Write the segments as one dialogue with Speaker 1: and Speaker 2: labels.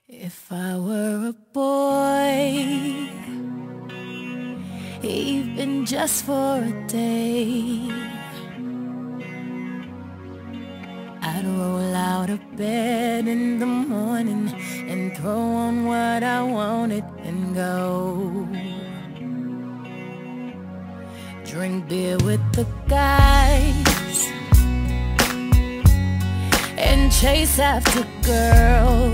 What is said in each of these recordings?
Speaker 1: If I were a boy, even just for a day, I'd roll out of bed in the morning and throw on what I wanted and go drink beer with the guys and chase after girls.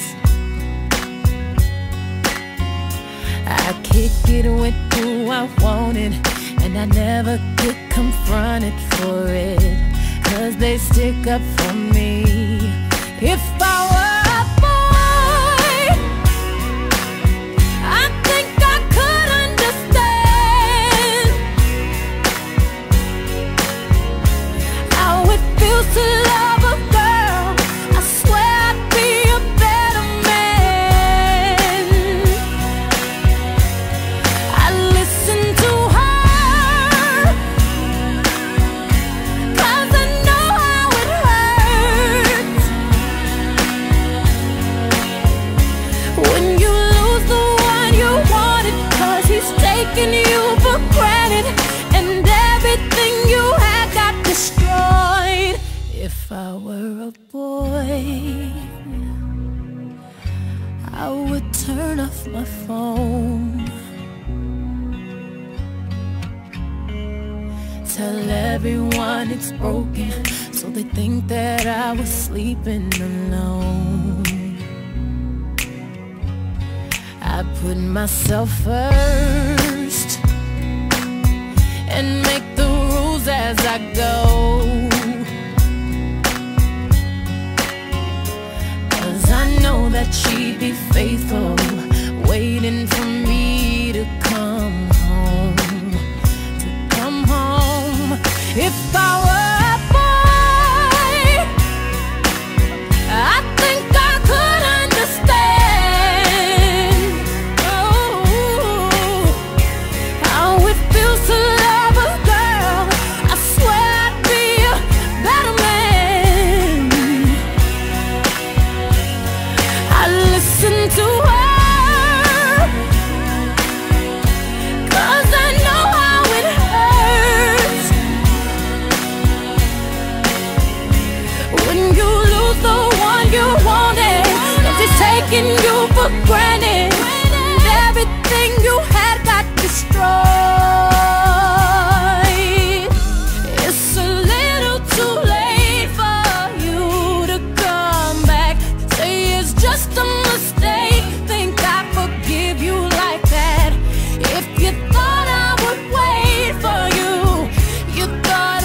Speaker 1: I kick it with who I wanted, and I never get confronted for it, 'cause they stick up for me. If I were a boy, I think I could understand how it feels to love a girl. I swear I'd be a better man. I listen to her, 'cause I know how it hurts when you lose the one you wanted, 'cause he's taking you for granted and everything you had got destroyed. If I were a boy, I would turn off my phone, tell everyone it's broken, so they think that I was sleeping alone. I put myself first and make the rules as I go, 'cause I know that she'd be faithful, waiting for me to come home, to come home. If I were a boy, I think I could understand how it feels to love a girl. I swear I'd be a better man. I listen to her, 'cause I know how it hurts when you lose the one you wanted, 'cause he's taking you for granted and everything you had got destroyed. It's a little too late for you to come back, say it's just a mistake, think I forgive you like that. If you thought I would wait for you, you thought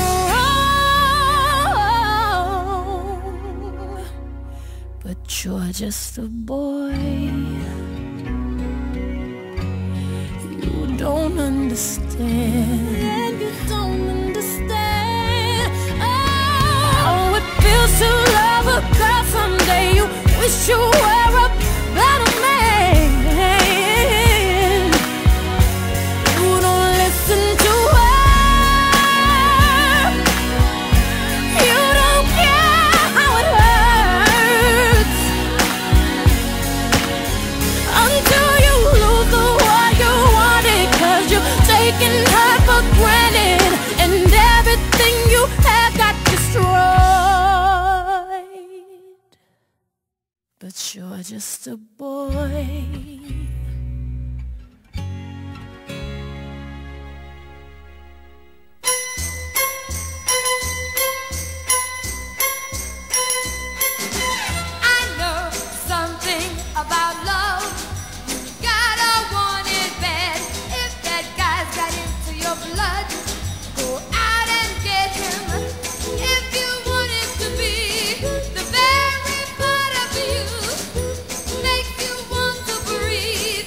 Speaker 1: wrong. But you're just a boy, you don't understand. You don't understand how it feels to love a girl. Someday you wish you were a better man. You don't listen to her, you don't care how it hurts until you lose the one you wanted, 'cause you're taking her for granted and everything you had got destroyed. But you're just a boy.
Speaker 2: I know something about love. You gotta want it bad. If that guy's got into your blood, go out and get him. If you want it to be the very part of you, make you want to breathe.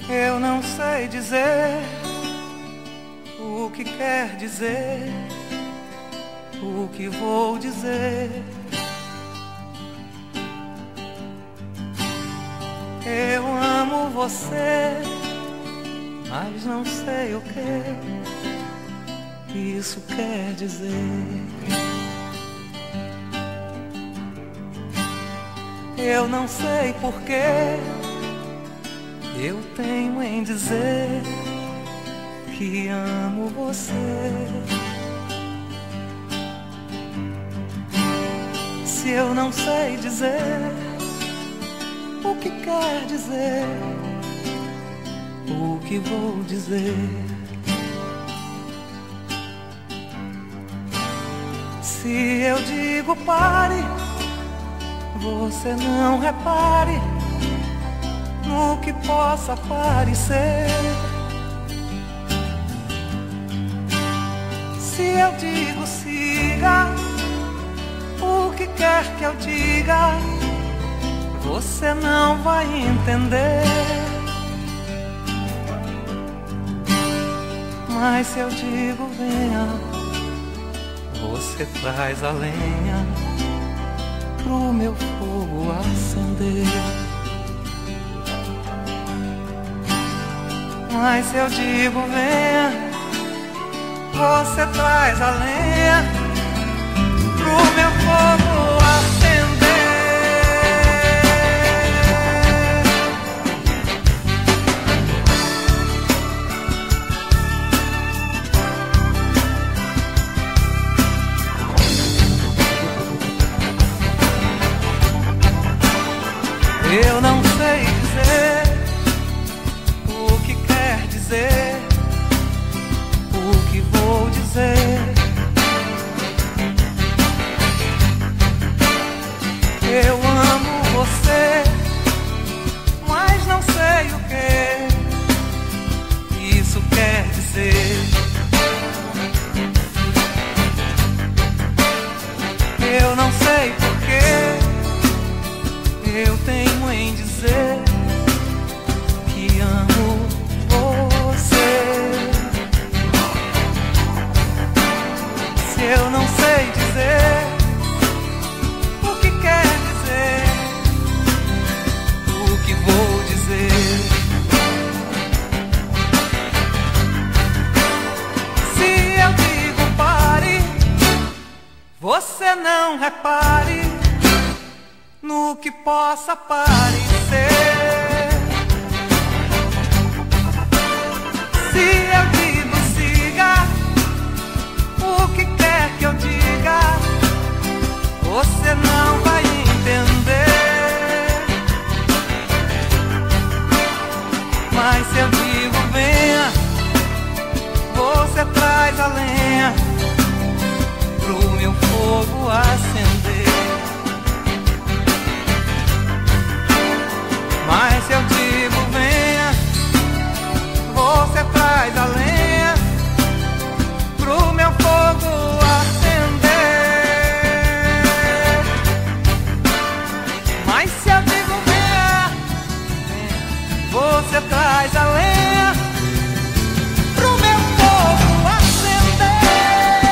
Speaker 3: Eu não sei dizer o que quer dizer, o que vou dizer. Eu amo você, mas não sei o que isso quer dizer. Eu não sei porquê eu tenho em dizer que amo você. Se eu não sei dizer o que quer dizer, o que vou dizer. Se eu digo pare, você não repare no que possa parecer. Se eu digo siga, o que quer que eu diga, você não vai entender. Mas se eu digo venha, você traz a lenha pro meu fogo acender. Mas se eu digo venha, você traz a lenha pro meu fogo acender. Eu não sei dizer o que quer dizer, o que vou dizer. Eu amo você, mas não sei o que isso quer dizer. Eu não sei porquê eu tenho em dizer que amo você. Se eu não sei dizer o que quer dizer, o que vou dizer. Se eu digo pare, você não repare no que possa parecer. Se eu digo siga, o que quer que eu diga, você não vai entender. Mas se eu digo venha, você traz a lenha pro meu fogo acender. Mas se eu digo venha, você traz a lenha pro meu fogo acender. Mas se eu digo venha, você traz a lenha pro meu fogo acender.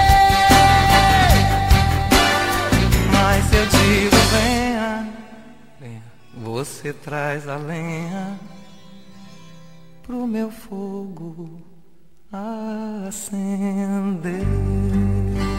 Speaker 3: Mas se eu digo venha, você traz a lenha pro meu fogo acender.